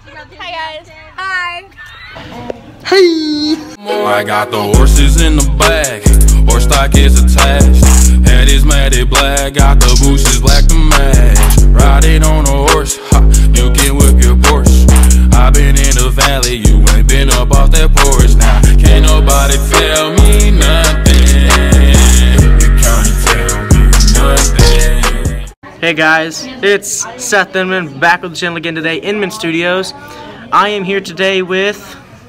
Hi guys. Hi. Hey. I got the horses in the back. Horse stock is attached. Head is matted black. Got the bushes black to match. Riding on a horse. Ha, you can whip your Porsche. I been in the valley. You ain't been up off that porch. Now can't nobody tell me nothing. You can't tell me nothing. Hey guys, it's Seth Inman back with the channel again today, Inman Studios. I am here today with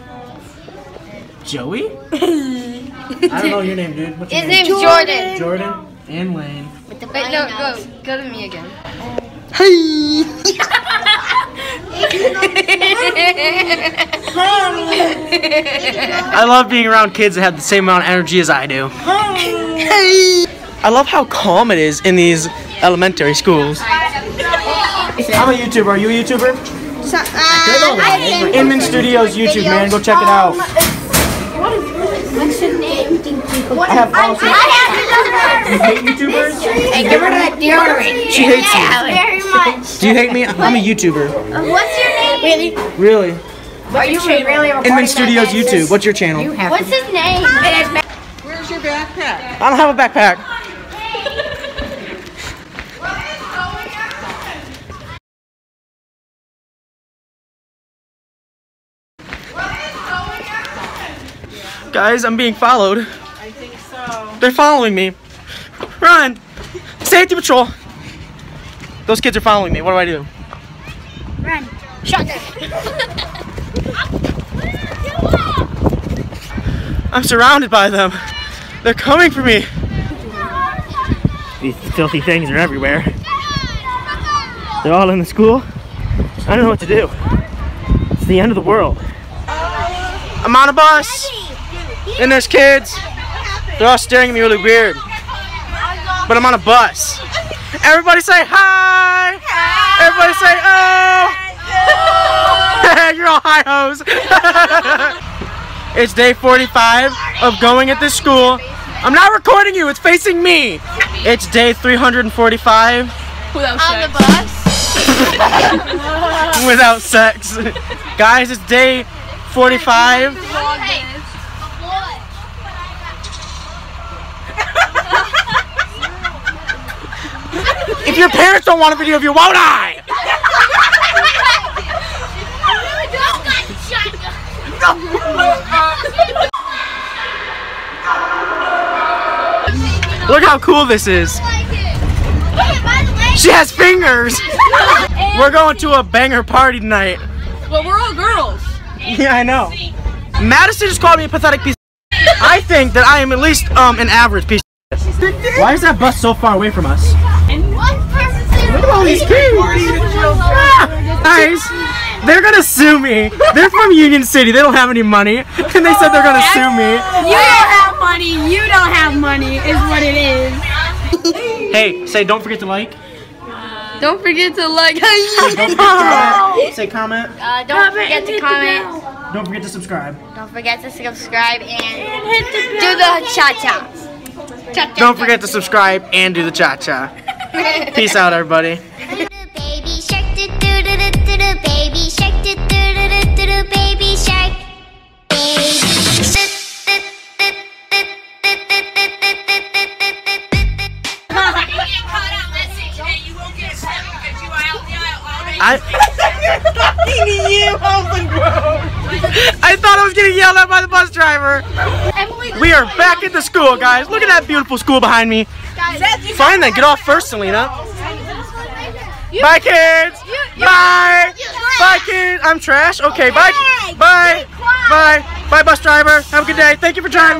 Joey? I don't know your name, dude. What's your name? His name's Jordan. Jordan and Lane. Wait, no, go to me again. Hey! I love being around kids that have the same amount of energy as I do. Hey! I love how calm it is in these elementary schools. I'm a YouTuber. Are you a YouTuber? Inman Studios YouTube, man. Go check it out. What's your name? I have also. You hate YouTubers? Hey, give her that deodorant. She hates you. Very much. Do you hate me? I'm a YouTuber. What's your name? Really? Are you really recording Inman Studios YouTube. What's your channel? What's his name? Where's your backpack? I don't have a backpack. Guys, I'm being followed. I think so. They're following me. Run! Safety patrol! Those kids are following me. What do I do? Run. Shotgun. I'm surrounded by them. They're coming for me. These filthy things are everywhere. They're all in the school. I don't know what to do. It's the end of the world. I'm on a bus. And there's kids. They're all staring at me really weird. But I'm on a bus. Everybody say hi! Everybody say oh! You're all hi hoes. It's day 45 of going at this school. I'm not recording you, it's facing me. It's day 345. Without sex. On the bus. Without sex. Guys, it's day 45. If your parents don't want a video of you, won't I? Look how cool this is. She has fingers. We're going to a banger party tonight. Well, we're all girls. Yeah, I know. Madison just called me a pathetic piece of shit. I think that I am at least an average piece of shit. Why is that bus so far away from us? Look at all these kids! Guys, they're gonna sue me. They're from Union City. They don't have any money, and they said they're gonna sue me. You don't have money. You don't have money. Is what it is. Hey, say don't forget to like. Don't forget to like. Don't forget to comment. Say comment. Don't forget to comment. Don't forget to subscribe. Don't forget to subscribe and do the cha-cha. Don't forget to subscribe and do the cha-cha. Peace out, everybody. Baby shark, do do do do do do. Baby shark, do do do do do do. Baby shark. I thought I was getting yelled at by the bus driver. We are back at the school, guys. Look at that beautiful school behind me. Fine then, get off first, Selena. Bye, kids. Bye. Bye, kids. I'm trash. Okay, bye. Bye. Bye. Bye, bus driver. Have a good day. Thank you for driving.